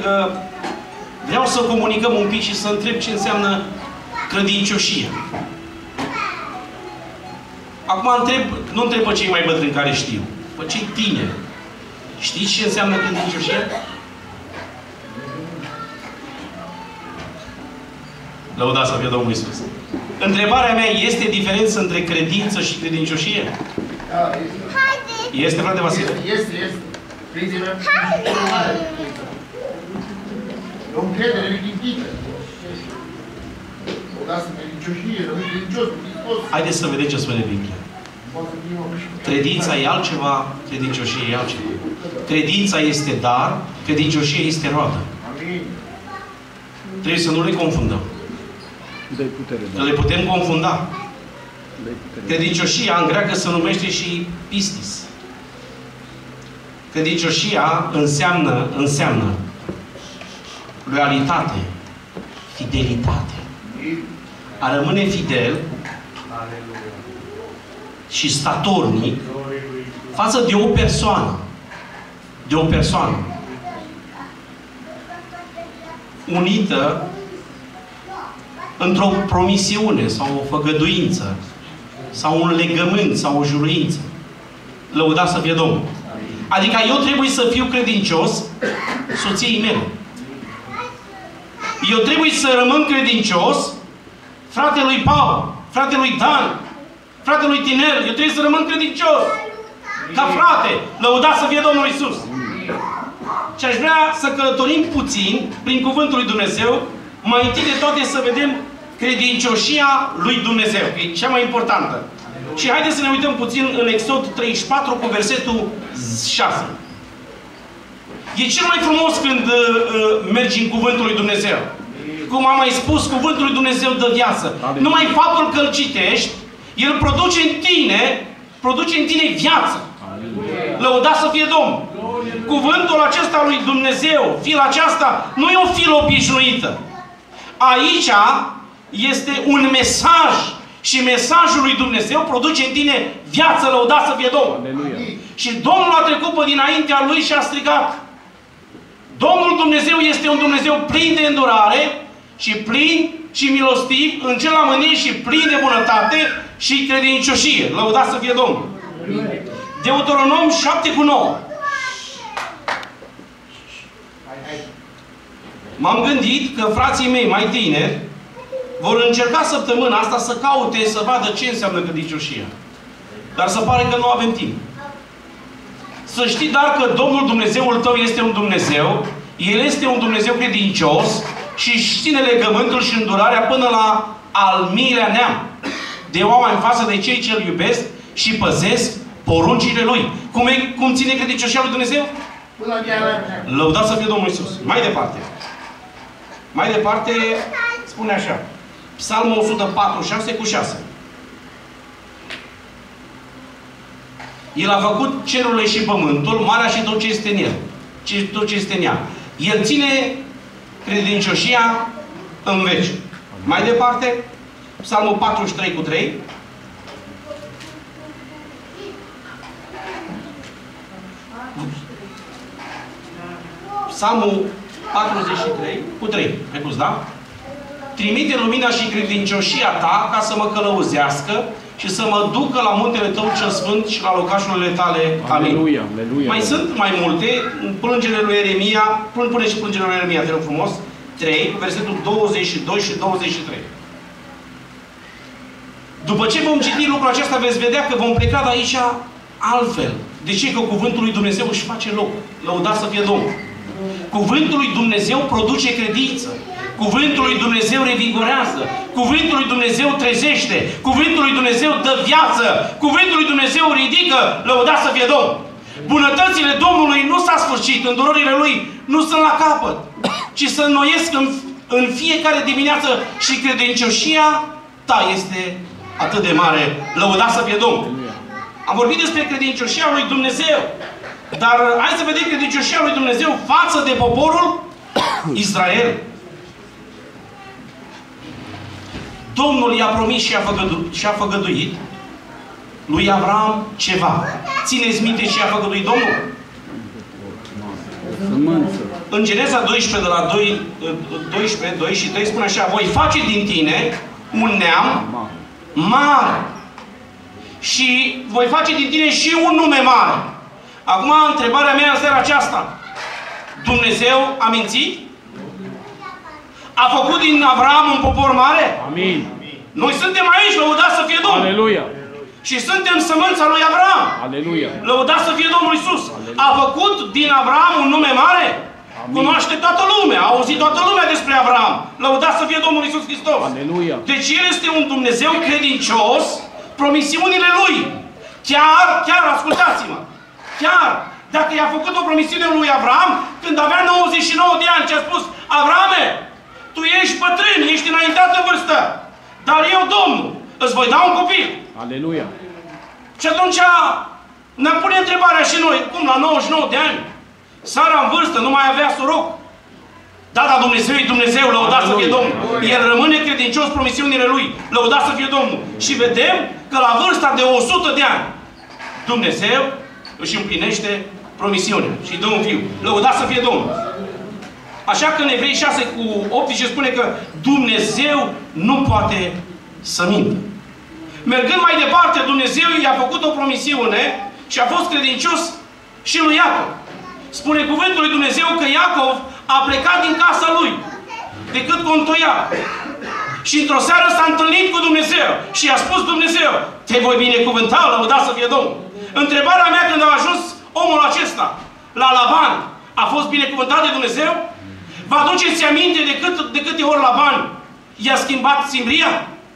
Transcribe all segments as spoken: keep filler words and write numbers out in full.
că vreau să comunicăm un pic și să întreb ce înseamnă credincioșia. Acum întreb, nu întreb pe cei mai bătrâni care știu, pe cei tineri. Știți ce înseamnă credincioșia? Lăudați să fie Domnul Iisus. Întrebarea mea, este diferență între credință și credincioșie? Da, este. Este, frate Vasile? Este, este. Credința e o încredere ridicată. O lasă credincioșie, rămâi credincios cu Hristos. Haideți să vedem ce spune Biblia. Credința e altceva, credincioșie e altceva. Credința este dar, credincioșie este roadă. Amin. Trebuie să nu le confundăm. Că le putem confunda. Credincioșia în greacă se numește și pistis. Credincioșia înseamnă, înseamnă loialitate, fidelitate. A rămâne fidel și statornic față de o persoană. De o persoană unită într-o promisiune sau o făgăduință sau un legământ sau o juruință. Lăudați să fie Domnul. Adică eu trebuie să fiu credincios soției mele. Eu trebuie să rămân credincios fratelui Paul, fratelui Dan, fratelui Tinel. Eu trebuie să rămân credincios. Ca frate. Lăudați să fie Domnul Iisus. Și aș vrea să călătorim puțin prin Cuvântul lui Dumnezeu, mai întâi de toate să vedem credincioșia lui Dumnezeu. E cea mai importantă. Și haideți să ne uităm puțin în Exod treizeci și patru cu versetul șase. E cel mai frumos când uh, uh, mergi în Cuvântul lui Dumnezeu. Cum am mai spus, Cuvântul lui Dumnezeu dă viață. Amin. Numai faptul că îl citești, el produce în tine, produce în tine viață. Amin. Lăudați să fie Domnul. Cuvântul acesta lui Dumnezeu, fila aceasta, nu e o filă obișnuită. Aici este un mesaj. Și mesajul lui Dumnezeu produce în tine viață, lăudați să fie Domnul. Aleluia. Și Domnul a trecut pe dinaintea lui și a strigat. Domnul Dumnezeu este un Dumnezeu plin de îndurare și plin și milostiv, încel la mânie și plin de bunătate și credincioșie. Lăudați să fie Domnul. Deuteronom șapte cu nouă. M-am gândit că frații mei mai tineri vor încerca săptămâna asta să caute, să vadă ce înseamnă credincioșia. Dar se pare că nu avem timp. Să știi dar că Domnul Dumnezeul tău este un Dumnezeu, El este un Dumnezeu credincios și își ține legământul și îndurarea până la al miilea neam de oameni față de cei ce îl iubesc și păzesc poruncile Lui. Cum, e, cum ține credincioșia lui Dumnezeu? Lăudați să fie Domnul Iisus. Mai departe. Mai departe spune așa. Psalmul o sută patruzeci și șase cu șase. El a făcut cerurile și pământul, marea și tot ce este în el. Tot ce este în ea. El ține credincioșia în veci. Mai departe, Psalmul patruzeci și trei cu trei. Psalmul patruzeci și trei cu trei. Ai pus, da? Trimite lumina și credincioșia ta ca să mă călăuzească și să mă ducă la muntele tău cel sfânt și la locașurile tale. Amin. Aleluia, aleluia. Mai sunt mai multe. Plângele lui Ieremia, pune, pune și plângele lui Ieremia, te rog frumos. trei, versetul douăzeci și doi și douăzeci și trei. După ce vom citi lucrul acesta, veți vedea că vom pleca de aici altfel. De ce? Că Cuvântul lui Dumnezeu își face loc. Lăudați să fie Domnul. Cuvântul lui Dumnezeu produce credință. Cuvântul lui Dumnezeu revigorează. Cuvântul lui Dumnezeu trezește. Cuvântul lui Dumnezeu dă viață. Cuvântul lui Dumnezeu ridică. Lăudați să fie Domnul. Bunătățile Domnului nu s-a sfârșit. Îndurările Lui nu sunt la capăt. Ci se înnoiesc în, în fiecare dimineață și credincioșia ta este atât de mare. Lăudați să fie Domnul. Am vorbit despre credincioșia lui Dumnezeu. Dar hai să vedem credincioșia lui Dumnezeu față de poporul Israel. Domnul i-a promis și a făgădu și a făgăduit lui Avram ceva. Țineți minte ce a făgăduit Domnul? Sămânță. în Geneza doisprezece, de la doi, doisprezece, doi și trei, spune așa: voi face din tine un neam mare. Și voi face din tine și un nume mare. Acum, întrebarea mea în seara aceasta: Dumnezeu a mințit? A făcut din Avram un popor mare? Amin. Noi suntem aici, lăudați să fie Domnul. Aleluia. Și suntem sămânța lui Avram. Aleluia. Lăudați să fie Domnul Iisus. Aleluia. A făcut din Avram un nume mare? Amin. Cunoaște toată lumea. A auzit toată lumea despre Avram. Lăudați să fie Domnul Iisus Hristos. Aleluia. Deci El este un Dumnezeu credincios, promisiunile Lui. Chiar, chiar, ascultați-mă. Chiar, dacă i-a făcut o promisiune lui Avram, când avea nouăzeci și nouă de ani, ce a spus: Avrame, tu ești bătrân, ești înaintat în vârstă, dar eu, Domnul, îți voi da un copil. Aleluia. Și atunci ne pune întrebarea și noi: cum, la nouăzeci și nouă de ani, Sara în vârstă, nu mai avea soroc? Da, dar Dumnezeu e Dumnezeu, lăudat să fie Domnul. El rămâne credincios promisiunile Lui, lăudat să fie Domnul. Și vedem că la vârsta de o sută de ani, Dumnezeu își împlinește promisiunea și dă un fiu. Lăudat să fie Domnul. Așa că în Evrei șase cu optsprezece spune că Dumnezeu nu poate să mintă. Mergând mai departe, Dumnezeu i-a făcut o promisiune și a fost credincios și lui Iacov. Spune cuvântul lui Dumnezeu că Iacov a plecat din casa lui decât contoia. Și într-o seară s-a întâlnit cu Dumnezeu și i-a spus Dumnezeu: te voi binecuvânta, lăudat să fie Domnul. Întrebarea mea, când a ajuns omul acesta la Laban, a fost binecuvântat de Dumnezeu? Vă aduceți aminte de, cât, de câte ori Laban i-a schimbat simbria?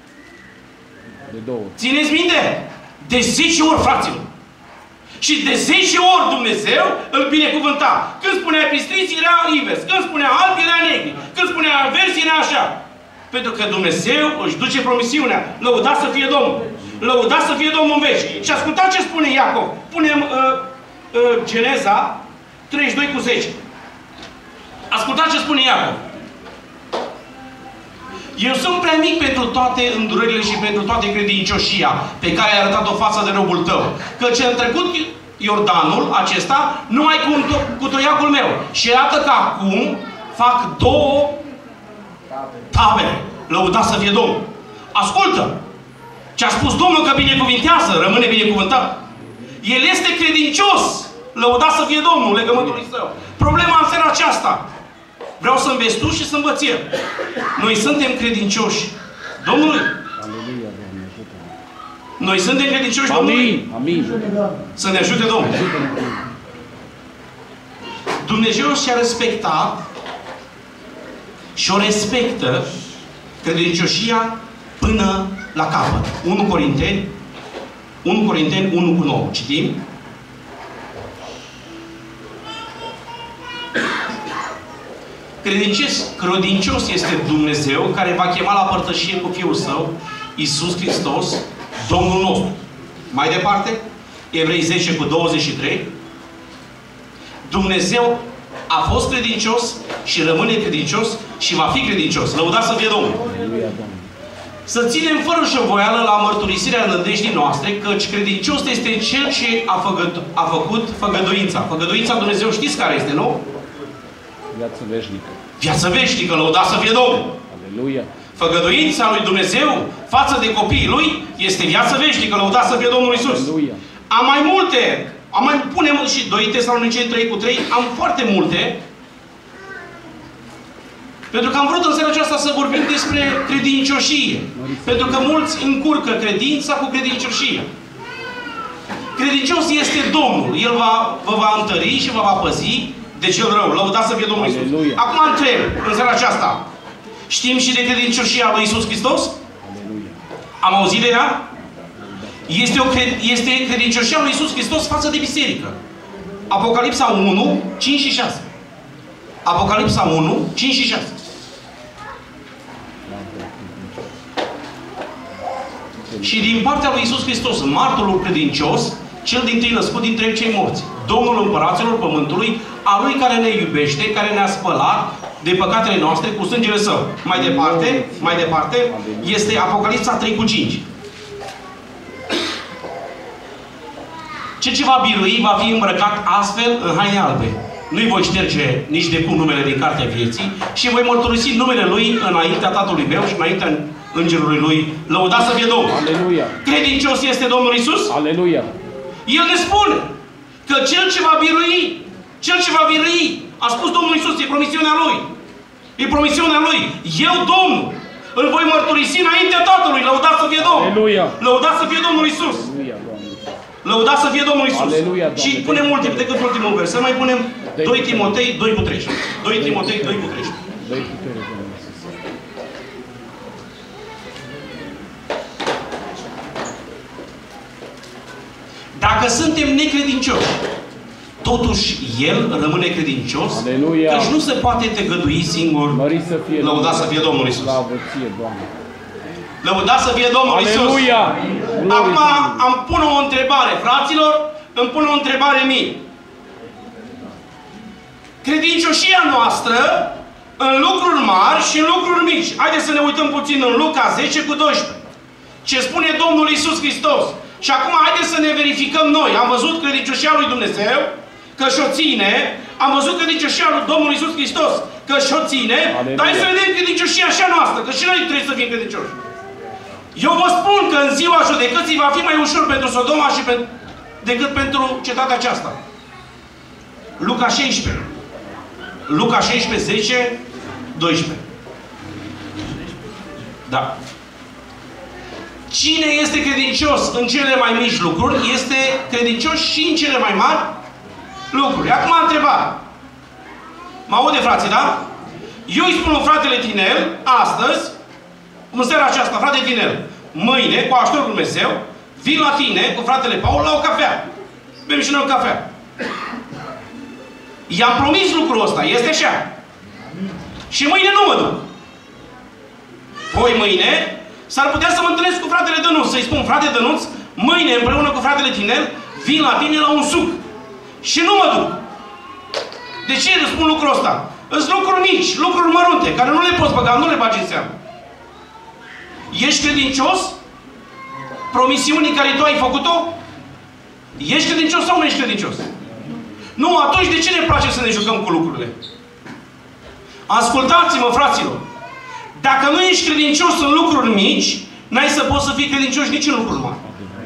De două. Țineți minte? De zece ori, fraților. Și de zece ori Dumnezeu îl binecuvânta. Când spunea pistriți, era invers. Când spunea albi, era negri. Când spunea versi, era așa. Pentru că Dumnezeu își duce promisiunea. Lăudat să fie Domnul. Lăudat să fie Domnul în veci. Și ascultați ce spune Iacov. Punem uh, uh, Geneza treizeci și doi cu zece. Ascultați ce spune Iacov. Eu sunt prea mic pentru toate îndurările și pentru toate credincioșia pe care ai arătat-o față de robul tău. Căci în trecut Iordanul acesta numai cu, cu toiacul meu. Și iată că acum fac două tabere. Lăudat să fie Domnul. Ascultă! Ce a spus Domnul că binecuvintează, rămâne binecuvântat. El este credincios. Lăudat să fie Domnul, legământului său. Problema în seara aceasta: vreau să înveți tu și să învăț eu. Noi suntem credincioși Domnului. Aleluia, Doamne, ajută. Noi suntem credincioși Domnului. Amin. Să ne ajute Domnul. Dumnezeu și-a respectat și o respectă credincioșia până la capăt. unu Corinteni, unu Corinteni unu cu nouă. Citim. Credincios, credincios este Dumnezeu care va chema la părtășie cu Fiul Său, Iisus Hristos, Domnul nostru. Mai departe, Evrei zece cu douăzeci și trei. Dumnezeu a fost credincios și rămâne credincios și va fi credincios. Lăudați să fie Domnul. Să ținem fără șovoială la mărturisirea nădejdii noastre, căci credincios este Cel ce a, făgăd, a făcut făgăduința. Făgăduința Dumnezeu știți care este, nu? Viață veșnică. Viață veșnică, lăudați să fie Domnul. Aleluia. Făgăduința lui Dumnezeu față de copiii Lui este viață veșnică, lăudați să fie Domnul Iisus. Aleluia. Am mai multe, am mai punem și doi Tesaloniceni trei cu trei, am foarte multe. Pentru că am vrut în seara aceasta să vorbim despre credincioșie. Pentru că mulți încurcă credința cu credincioșia. Credincios este Domnul. El va, vă va întări și vă va păzi de cel rău. Lăudați să fie Domnul Iisus. Aleluia. Acum întreb, în seara aceasta, știm și de credincioșia lui Iisus Hristos? Aleluia. Am auzit de ea? Este, o cred, este credincioșia lui Iisus Hristos față de biserică. Apocalipsa unu, cinci și șase. Apocalipsa unu, cinci și șase. Și din partea lui Iisus Hristos, martorul credincios, cel dintâi născut dintre cei morți, Domnul împăraților pământului, a Lui care ne iubește, care ne-a spălat de păcatele noastre cu sângele Său. Mai departe, mai departe, este Apocalipsa trei cu cinci. Cel ce va birui va fi îmbrăcat astfel în haine albe. nu-i voi șterge nici de cum numele din cartea vieții și voi mărturisi numele Lui înaintea Tatălui meu și înaintea Îngerului Lui. Lăudați să fie Domnul! Aleluia! Credincios este Domnul Iisus? Aleluia! El ne spune că Cel ce va birui, Cel ce va birui, a spus Domnul Iisus, e promisiunea Lui. E promisiunea Lui. Eu, Domnul, îl voi mărturisi înaintea Tatălui. Lăudați să fie Domnul! Aleluia! Lăudați să fie Domnul Iisus! Aleluia, Doamne! Lăudați să fie Domnul Iisus! Aleluia, Doamne! Și punem mult timp decât ultimul vers. Să mai punem doi Timotei doi cu treisprezece. doi Timotei doi cu treisprezece. Dă-i putere, Doamne Iisus! Dacă suntem necredincioși, totuși El rămâne credincios, Aleluia! căci nu se poate tăgădui singur. Mărit să fie, Lăudați să fie Domnul Iisus! Slavă ție, Doamne! Lăudați să fie Domnul Iisus! Aleluia! Acum am pune o întrebare, fraților, îmi pun o întrebare mie. Credincioșia noastră în lucruri mari și în lucruri mici. Haideți să ne uităm puțin în Luca zece cu doisprezece. Ce spune Domnul Iisus Hristos. Și acum haideți să ne verificăm noi. Am văzut credincioșia lui Dumnezeu, că și-o ține. Am văzut credincioșia lui Domnul Iisus Hristos, că și-o ține. Aleluia. Dar hai să vedem credincioșia așa noastră, că și noi trebuie să fim credincioși. Eu vă spun că în ziua judecății va fi mai ușor pentru Sodoma și pe, decât pentru cetatea aceasta. Luca șaisprezece. Luca șaisprezece, zece, doisprezece. Da. Cine este credincios în cele mai mici lucruri, este credincios și în cele mai mari lucruri. Acum întrebare. Mă aude, frații, da? Eu îi spun fratele Tinel, astăzi, în seara aceasta, frate Tinel, mâine, cu ajutorul lui Dumnezeu, vin la tine, cu fratele Paul, la o cafea. Bem și noi o cafea. I-am promis lucrul ăsta, este așa. Și mâine nu mă duc. Poi mâine, s-ar putea să mă întâlnesc cu fratele Dănuț, să-i spun, frate Dănuț, mâine, împreună cu fratele Tinel, vin la tine la un suc. Și nu mă duc. De ce îți spun lucrul ăsta? Sunt lucruri mici, lucruri mărunte, care nu le poți băga, nu le bagi în seamă. Ești credincios? Promisiunii care tu ai făcut-o? Ești credincios sau nu ești credincios? Nu, atunci de ce ne place să ne jucăm cu lucrurile? Ascultați-mă, fraților! Dacă nu ești credincios în lucruri mici, n-ai să poți să fii credincios nici în lucruri mari.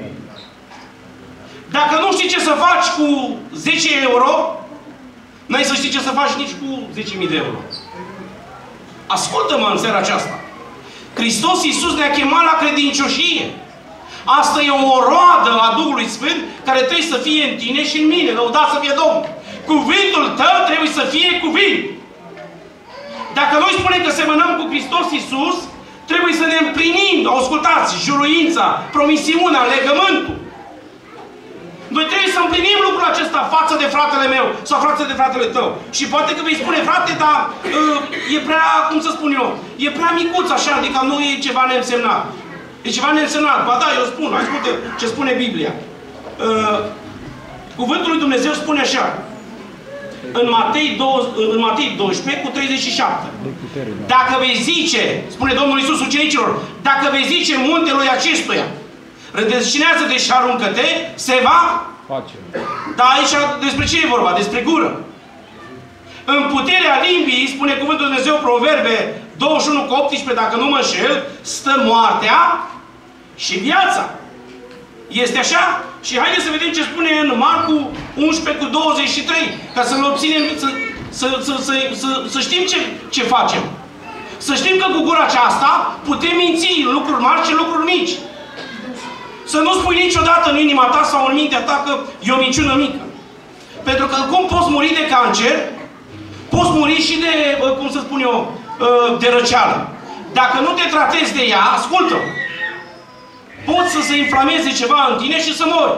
Dacă nu știi ce să faci cu zece euro, n-ai să știi ce să faci nici cu zece mii de euro. Ascultă-mă în seara aceasta. Hristos Iisus ne-a chemat la credincioșie. Asta e o roadă a Duhului Sfânt care trebuie să fie în tine și în mine. Lăudați să fie Domnul. Cuvântul tău trebuie să fie cuvânt. Dacă noi spunem că semănăm cu Hristos Iisus, trebuie să ne împlinim, ascultați, juruința, promisiunea, legământul. Noi trebuie să împlinim lucrul acesta față de fratele meu sau față de fratele tău. Și poate că vei spune, frate, dar uh, e prea, cum să spun eu, e prea micuț așa, adică nu e ceva neînsemnat. E ceva neînsemnat. Ba da, eu spun, ascultă ce spune Biblia. Uh, cuvântul lui Dumnezeu spune așa. În Matei, în Matei doisprezece cu treizeci și șapte. Dacă vei zice, spune Domnul Iisus ucenicilor, dacă vei zice muntelui acestuia, rădăcinează-te și aruncă-te, se va face. Dar aici despre ce e vorba? Despre gură. În puterea limbii, spune cuvântul Dumnezeu, Proverbe douăzeci și unu cu optsprezece, dacă nu mă înșel, stă moartea și viața. Este așa? Și haideți să vedem ce spune în Marcu unsprezece cu douăzeci și trei, ca să-l obținem, să, să, să, să, să, să știm ce, ce facem. Să știm că cu gura aceasta putem minți în lucruri mari și în lucruri mici. Să nu spui niciodată în inima ta sau în mintea ta că e o minciună mică. Pentru că cum poți muri de cancer, poți muri și de, cum să spun eu, de răceală. Dacă nu te tratezi de ea, ascultă, poți să se inflameze ceva în tine și să mori.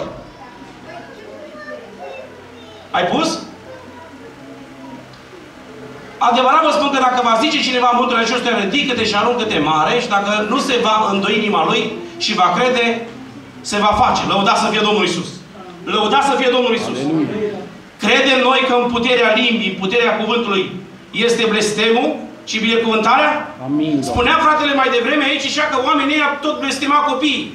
Ai pus? Adevărat vă spun că dacă va zice cineva muntelui acesta, ridică-te și aruncă-te mare, și dacă nu se va îndoi inima lui și va crede, se va face. Lăudați să fie Domnul Iisus. Lăudați să fie Domnul Iisus. Credem noi că în puterea limbii, în puterea cuvântului, este blestemul și binecuvântarea? Amin. Spunea fratele mai devreme aici și că oamenii tot blestema copiii.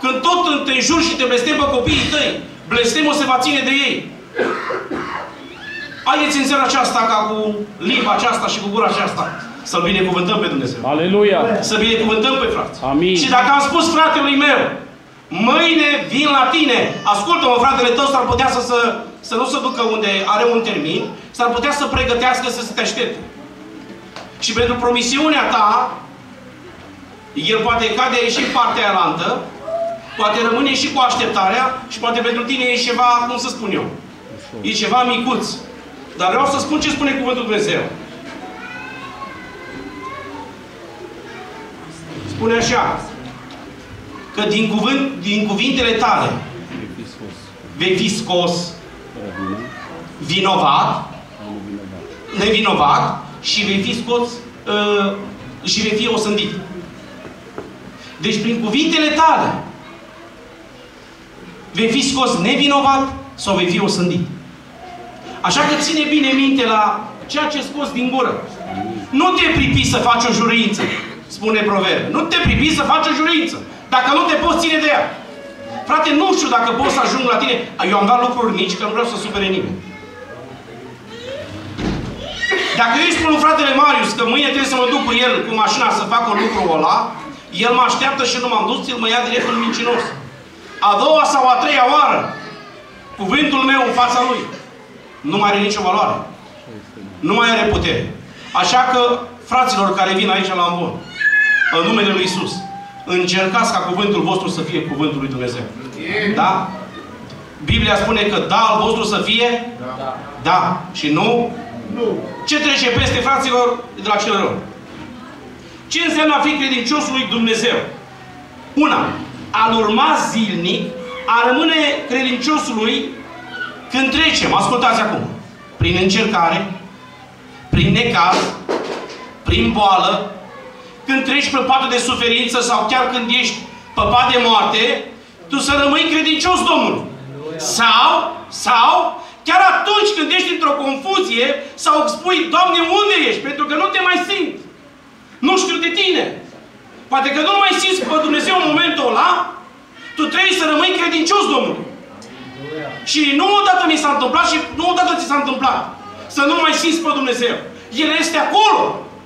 când tot te înjuri și te blestem pe copiii tăi, blestemul se va ține de ei. Haideți în seara aceasta ca cu limba aceasta și cu gura aceasta să-L binecuvântăm pe Dumnezeu. Aleluia! Să binecuvântăm pe frați. Amin. Și dacă am spus fratelui meu, mâine vin la tine, ascultă-mă, fratele tău s-ar putea să, să, să nu se ducă unde are un termin, s-ar putea să pregătească să se te aștepte. Și pentru promisiunea ta, el poate cade și în partea aia, poate rămâne și cu așteptarea și poate pentru tine e ceva, cum să spun eu, e ceva micuț. Dar vreau să spun ce spune Cuvântul Dumnezeu. Spune așa, că din, cuvânt, din cuvintele tale vei fi scos vinovat, nevinovat și vei fi scos uh, și vei fi osândit. Deci prin cuvintele tale vei fi scos nevinovat sau vei fi osândit. Așa că ține bine minte la ceea ce scos din gură. Nu te pripi să faci o jurință, spune proverb. Nu te pripi să faci o jurință. Dacă nu te poți ține de ea. Frate, nu știu dacă pot să ajung la tine. Eu am dat lucruri mici, că nu vreau să supere nimeni. Dacă eu îi spun lui fratele Marius că mâine trebuie să mă duc cu el cu mașina să fac un lucru ăla, el mă așteaptă și nu m-am dus, el mă ia direct în mincinos. A doua sau a treia oară, cuvântul meu în fața lui nu mai are nicio valoare. Nu mai are putere. Așa că, fraților care vin aici la Ambon, în numele lui Iisus, încercați ca cuvântul vostru să fie cuvântul lui Dumnezeu. Da? Biblia spune că da al vostru să fie da. Da. Și nu? Nu. Ce trece peste, fraților, de la cel rău? Ce înseamnă a fi credincios lui Dumnezeu? Una, a-L urma zilnic, a rămâne credincios lui când trecem, ascultați acum, prin încercare, prin necaz, prin boală, când treci pe patul de suferință sau chiar când ești pe pat de moarte, tu să rămâi credincios Domnului. Sau, sau, chiar atunci când ești într-o confuzie sau îți spui, Doamne, unde ești? Pentru că nu te mai simt. Nu știu de tine. Poate că nu mai simți pe Dumnezeu în momentul ăla, tu trebuie să rămâi credincios Domnului. Și nu odată mi s-a întâmplat și nu odată ți s-a întâmplat să nu mai simți pe Dumnezeu. El este acolo.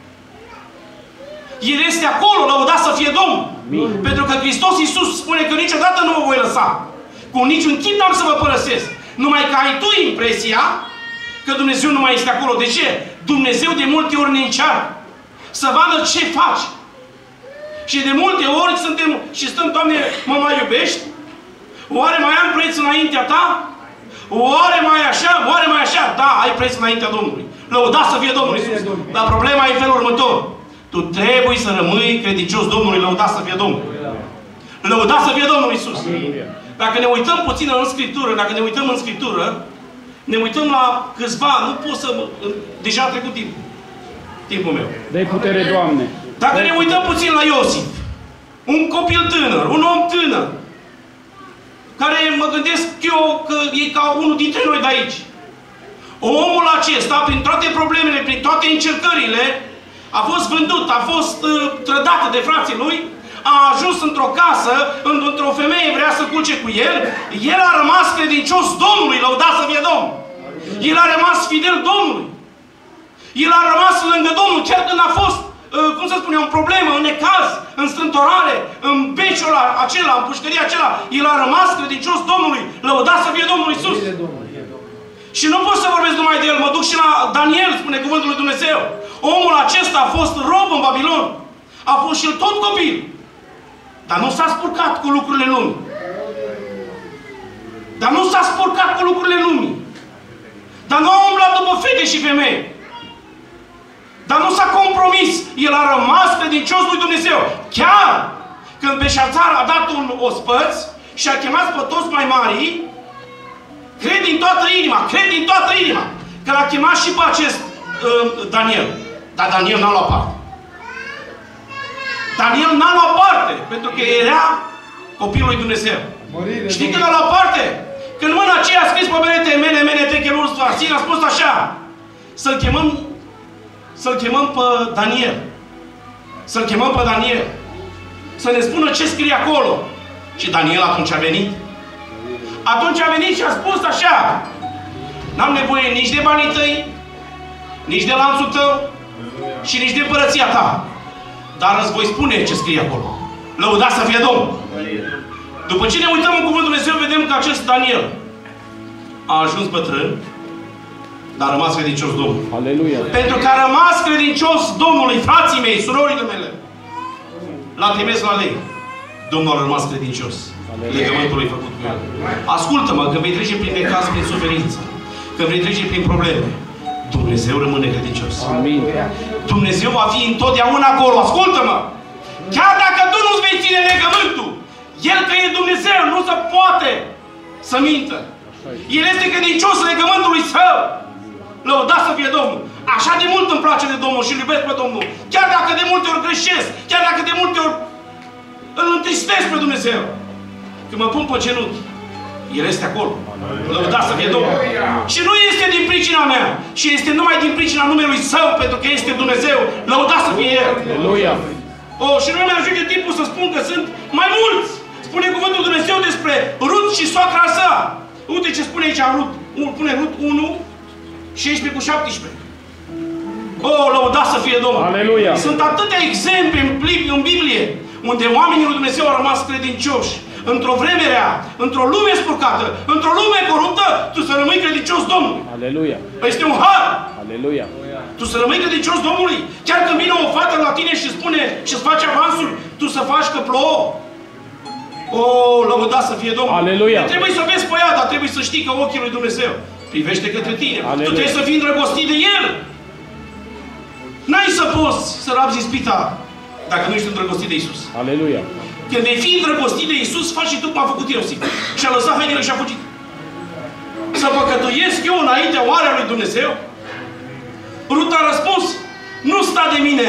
El este acolo, lăudat să fie Domnul. Amin. Pentru că Hristos Iisus spune că niciodată nu vă voi lăsa. Cu niciun chip n-am să vă părăsesc. Numai că ai tu impresia că Dumnezeu nu mai este acolo. De ce? Dumnezeu de multe ori ne încearcă să vadă ce faci. Și de multe ori suntem și stăm, Doamne, mă mai iubești? Oare mai am preț înaintea ta? Oare mai așa? Oare mai așa? Da, ai preț înaintea Domnului. Lăudat să fie Domnul Iisus. Dar problema e în felul următor. Tu trebuie să rămâi credincios Domnului, lăudat să fie Domnul. Lăudat să fie Domnul Iisus. Dacă ne uităm puțin în Scriptură, dacă ne uităm în Scriptură, ne uităm la câțiva, nu pot să... Deja a trecut timpul. Timpul meu. Dă-i putere, Doamne. Dacă ne uităm puțin la Iosif, un copil tânăr, un om tânăr, care mă gândesc eu că e ca unul dintre noi de aici. Omul acesta, prin toate problemele, prin toate încercările, a fost vândut, a fost uh, trădat de frații lui, a ajuns într-o casă, într-o femeie vrea să culce cu el, el a rămas credincios Domnului, lăudat să fie Domnul. El a rămas fidel Domnului. El a rămas lângă Domnul, chiar când a fost, uh, cum să spun eu, în problemă, în necaz, în strântorare, în beciul acela, în pușcăria acela, el a rămas credincios Domnului, lăudat să fie Domnul Iisus. Și nu pot să vorbesc numai de el, mă duc și la Daniel, spune cuvântul lui Dumnezeu. Omul acesta a fost rob în Babilon. A fost și el tot copil. Dar nu s-a spurcat cu lucrurile lumii. Dar nu s-a spurcat cu lucrurile lumii. Dar nu a umblat după fete și femei. Dar nu s-a compromis. El a rămas credincios lui Dumnezeu. Chiar când Beșațar a dat un ospăț și a chemat pe toți mai mari, cred din toată inima, cred din toată inima, că l-a chemat și pe acest uh, Daniel. Dar Daniel n-a luat parte. Daniel n-a luat parte, pentru că era copilul lui Dumnezeu. Mărire, știi când a luat parte? Când mâna aceea a scris pe perete, mene, mene, techelul Sfarsin, a spus așa, să-l chemăm, să-l chemăm pe Daniel. Să-l chemăm pe Daniel. Să ne spună ce scrie acolo. Și Daniel atunci a venit. Atunci a venit și a spus așa: n-am nevoie nici de banii tăi, nici de lanțul tău și nici de împărăția ta. Dar îți voi spune ce scrie acolo. Lăudați să fie Domnul! După ce ne uităm în Cuvântul Dumnezeu, vedem că acest Daniel a ajuns bătrân, dar a rămas credincios Domnului. Aleluia! Pentru că a rămas credincios Domnului, frații mei, surorile mele, l-a trimis la lei. Domnul a rămas credincios. Legământul lui făcut cu el. Ascultă-mă, când vei trece prin necaz, prin suferință, când vei trece prin probleme, Dumnezeu rămâne credincios. Amin. Dumnezeu va fi întotdeauna acolo. Ascultă-mă! Chiar dacă tu nu-ți vei ține legământul, El că e Dumnezeu, nu se poate să mintă. El este credincios legământului Său. Lăudați să fie Domnul. Așa de mult îmi place de Domnul și îl iubesc pe Domnul. Chiar dacă de multe ori greșesc, chiar dacă de multe ori îl întristesc pe Dumnezeu. Când mă pun pe genunchi, El este acolo. Lăudați să fie Domnul. Și nu este din pricina mea, și este numai din pricina numelui Său, pentru că este Dumnezeu. Lăudați să fie El. Aleluia. Oh, și nu mi ajunge timpul să spun că sunt mai mulți. Spune Cuvântul Dumnezeu despre Rut și soacra sa. Uite ce spune aici Rut. Pune Rut unu, șaisprezece cu șaptesprezece. Oh, lăudați să fie Domnul. Aleluia. Sunt atâtea exemple în Biblie unde oamenii lui Dumnezeu au rămas credincioși. Într-o vreme rea, într-o lume spurcată, într-o lume coruptă, tu să rămâi credincios Domnului. Aleluia. Este un har. Aleluia. Tu să rămâi credincios Domnului. Chiar când vine o fată la tine și spune și îți face avansul, tu să faci că plouă. Oh, lăudați să fie Domnul. Aleluia. Nu trebuie să vezi pe ea, dar trebuie să știi că ochii lui Dumnezeu privește către tine. Aleluia. Tu trebuie să fii îndrăgostit de El. N-ai să poți să rabzi ispita dacă nu ești îndrăgostit de Iisus. Aleluia. Când vei fi îndrăgostit de Iisus, faci și tu cum a făcut eu, sigur. Și-a lăsat hainele și a fugit. Să păcătuiesc eu înaintea oarea lui Dumnezeu? Rut a răspuns: nu sta de mine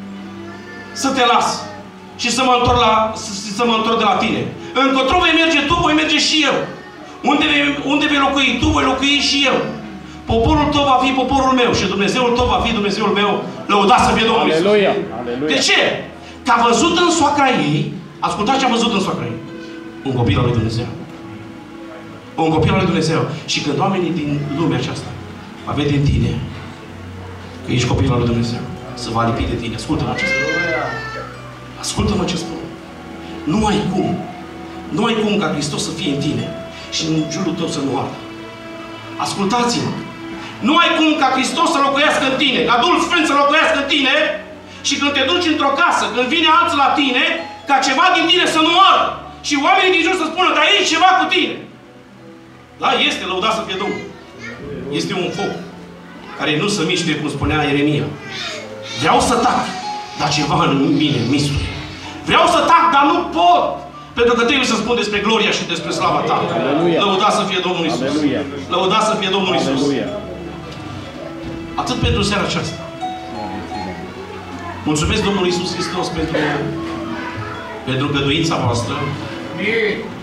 să te las și să mă întorc, la, să, să mă întorc de la tine. Încotro vei merge tu, voi merge și eu. Unde vei, unde vei locui tu, voi locui și eu. Poporul tău va fi poporul meu și Dumnezeul tău va fi Dumnezeul meu. Lăudați să fie Domnul Iisus. Aleluia. Aleluia. De ce? Că a văzut în soacra ei, ascultați ce a văzut în soacra ei. Un copil al lui Dumnezeu. Un copil al lui Dumnezeu. Și când oamenii din lumea aceasta va vede în tine că ești copil al lui Dumnezeu, să va lipi de tine. Ascultă-mă ce spun. Ascultă-mă ce spun. Nu ai cum. Nu ai cum ca Hristos să fie în tine și în jurul tău să nu ardă. Ascultați-mă. Nu ai cum ca Hristos să locuiască în tine, ca Duhul Sfânt să locuiască în tine și când te duci într-o casă, când vine alții la tine, ca ceva din tine să nu ardă. Și oamenii din jur să spună: dar e ceva cu tine. Da, este, lăudat să fie Domnul. Este un foc care nu se miște, cum spunea Ieremia. Vreau să tac, dar ceva în mine mistuie. Vreau să tac, dar nu pot. Pentru că trebuie să spun despre gloria și despre slava ta. Aleluia. Lăudat să fie Domnul Iisus. Aleluia. Lăudat să fie Domnul Iisus. Aleluia. Atât pentru seara aceasta. Mulțumesc Domnului Iisus Hristos pentru, pentru găduința voastră.